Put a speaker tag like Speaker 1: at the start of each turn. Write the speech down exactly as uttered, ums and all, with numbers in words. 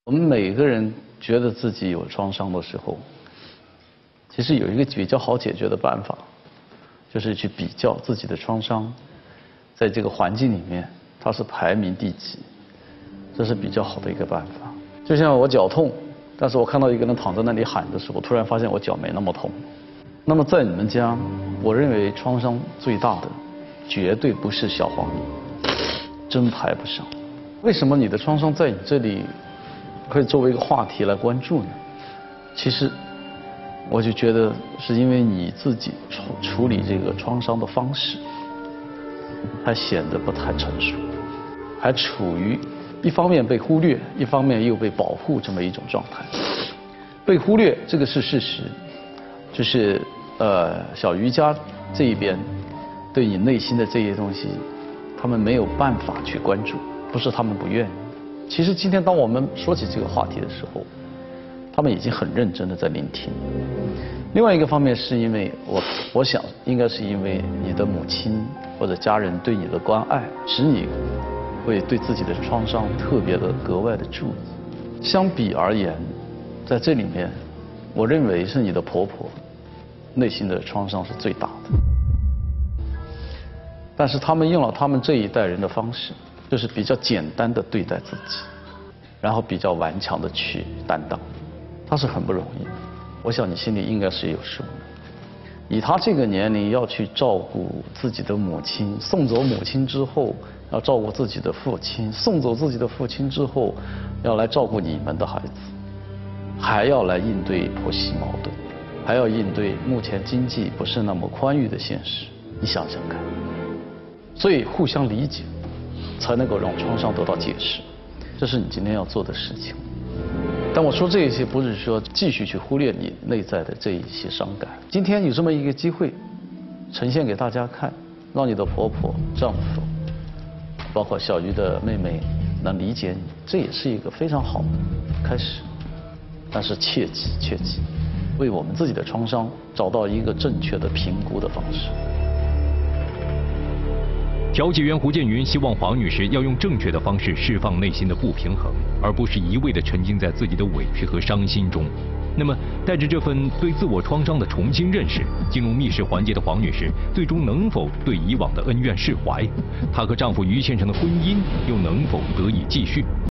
Speaker 1: 我们每个人觉得自己有创伤的时候，其实有一个比较好解决的办法，就是去比较自己的创伤，在这个环境里面它是排名第几，这是比较好的一个办法。就像我脚痛，但是我看到一个人躺在那里喊的时候，突然发现我脚没那么痛。那么在你们家，我认为创伤最大的，绝对不是小黄鱼，真排不上。为什么你的创伤在你这里可以作为一个话题来关注呢？其实，我就觉得是因为你自己处处理这个创伤的方式，还显得不太成熟，还处于一方面被忽略，一方面又被保护这么一种状态。被忽略这个是事实，就是呃小瑜伽这一边对你内心的这些东西，他们没有办法去关注，不是他们不愿意。其实今天当我们说起这个话题的时候，他们已经很认真的在聆听。另外一个方面是因为我我想应该是因为你的母亲或者家人对你的关爱，使你会对自己的创伤特别的格外的注意。相比而言，在这里面，我认为是你的婆婆内心的创伤是最大的。但是他们用了他们这一代人的方式，就是比较简单的对待自己，然后比较顽强的去担当，他是很不容易的。我想你心里应该是有数的。以他这个年龄要去照顾自己的母亲，送走母亲之后要照顾自己的父亲，送走自己的父亲之后要来照顾你们的孩子，还要来应对婆媳矛盾，还要应对目前经济不是那么宽裕的现实，你想想看。所以互相理解才能够让创伤得到解释，这是你今天要做的事情。但我说这一些不是说继续去忽略你内在的这一些伤感。今天有这么一个机会呈现给大家看，让你的婆婆、丈夫，包括小鱼的妹妹能理解你，这也是一个非常好的开始。但是切记切记，为我们自己的创伤找到一个正确的评估的方式。
Speaker 2: 调解员胡建云希望黄女士要用正确的方式释放内心的不平衡，而不是一味地沉浸在自己的委屈和伤心中。那么，带着这份对自我创伤的重新认识，进入密室环节的黄女士，最终能否对以往的恩怨释怀？她和丈夫于先生的婚姻又能否得以继续？